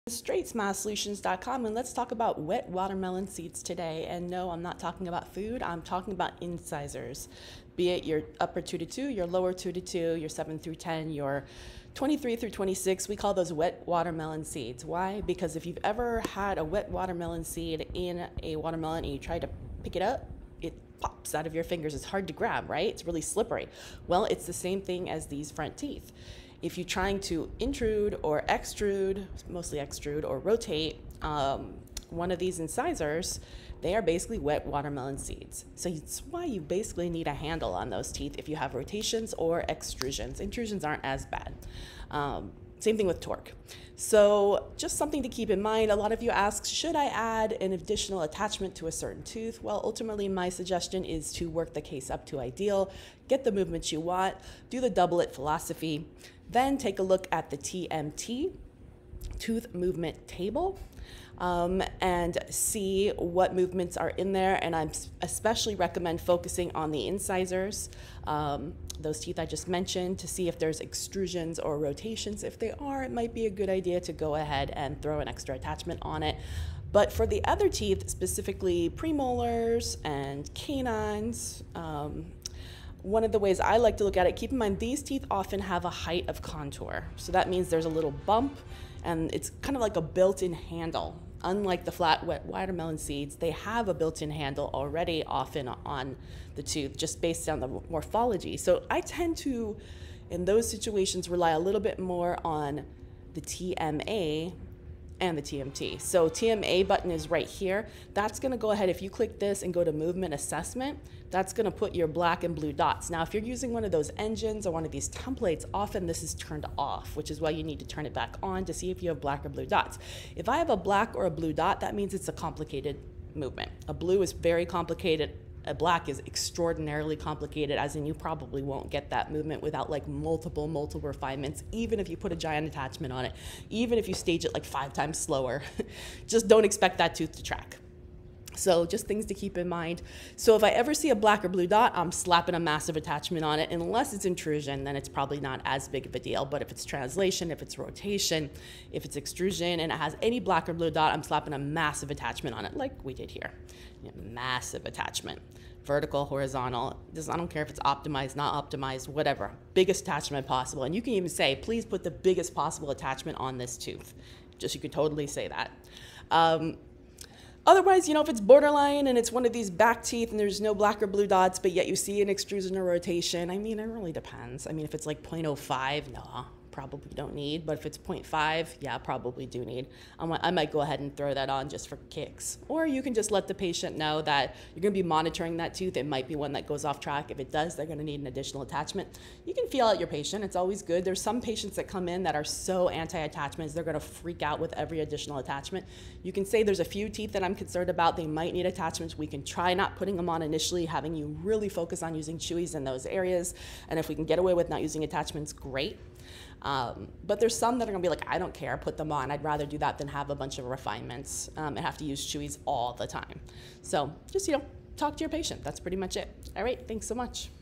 Straightsmile and let's talk about wet watermelon seeds today. And no, I'm not talking about food, I'm talking about incisors. Be it your upper 2 to 2, your lower 2 to 2, your 7 through 10, your 23 through 26, we call those wet watermelon seeds. Why? Because if you've ever had a wet watermelon seed in a watermelon and you try to pick it up, it pops out of your fingers. It's hard to grab, right? It's really slippery. Well, it's the same thing as these front teeth. If you're trying to intrude or extrude, mostly extrude or rotate one of these incisors, they are basically wet watermelon seeds. So it's why you basically need a handle on those teeth if you have rotations or extrusions. Intrusions aren't as bad. Same thing with torque. So just something to keep in mind. A lot of you ask, should I add an additional attachment to a certain tooth? Well, ultimately my suggestion is to work the case up to ideal, get the movements you want, do the doublet philosophy, then take a look at the TMT, tooth movement table, and see what movements are in there. And I especially recommend focusing on the incisors, those teeth I just mentioned, to see if there's extrusions or rotations. If they are, it might be a good idea to go ahead and throw an extra attachment on it. But for the other teeth, specifically premolars and canines, one of the ways I like to look at it, keep in mind these teeth often have a height of contour. So that means there's a little bump and it's kind of like a built-in handle. Unlike the flat wet watermelon seeds, they have a built-in handle already often on the tooth just based on the morphology. So I tend to, in those situations, rely a little bit more on the TMA and the TMT. So TMA button is right here. That's gonna go ahead, if you click this and go to movement assessment, that's gonna put your black and blue dots. Now, if you're using one of those engines or one of these templates, often this is turned off, which is why you need to turn it back on to see if you have black or blue dots. If I have a black or a blue dot, that means it's a complicated movement. A blue is very complicated. A black is extraordinarily complicated, as in you probably won't get that movement without like multiple refinements, even if you put a giant attachment on it, even if you stage it like 5 times slower. Just don't expect that tooth to track. So just things to keep in mind. So if I ever see a black or blue dot, I'm slapping a massive attachment on it. Unless it's intrusion, then it's probably not as big of a deal. But if it's translation, if it's rotation, if it's extrusion, and it has any black or blue dot, I'm slapping a massive attachment on it, like we did here. Yeah, massive attachment. Vertical, horizontal, I don't care if it's optimized, not optimized, whatever. Biggest attachment possible. And you can even say, please put the biggest possible attachment on this tooth. Just, you could totally say that. Otherwise, you know, if it's borderline and it's one of these back teeth and there's no black or blue dots, but yet you see an extrusion or rotation, I mean, it really depends. I mean, if it's like 0.05, no, probably don't need. But if it's 0.5, yeah, probably do need. I might go ahead and throw that on just for kicks. Or you can just let the patient know that you're going to be monitoring that tooth. It might be one that goes off track. If it does, they're going to need an additional attachment. You can feel out your patient. It's always good. There's some patients that come in that are so anti-attachments, they're going to freak out with every additional attachment. You can say there's a few teeth that I'm concerned about. They might need attachments. We can try not putting them on initially, having you really focus on using chewies in those areas. And if we can get away with not using attachments, great. But there's some that are gonna be like, I don't care, put them on. I'd rather do that than have a bunch of refinements and have to use chewies all the time. So just, you know, talk to your patient. That's pretty much it. All right, thanks so much.